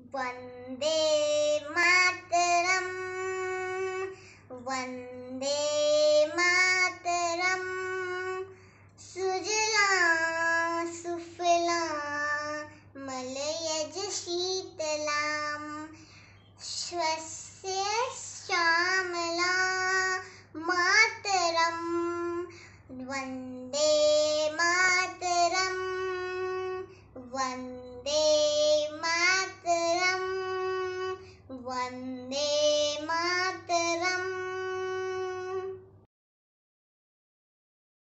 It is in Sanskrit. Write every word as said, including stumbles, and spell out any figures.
वन्दे मातरम् वन्दे मातरम् सुजलां सुफलां मलयज शीतलां स्वस्य श्यामलां मातरम् वन्दे मातरम् वन्दे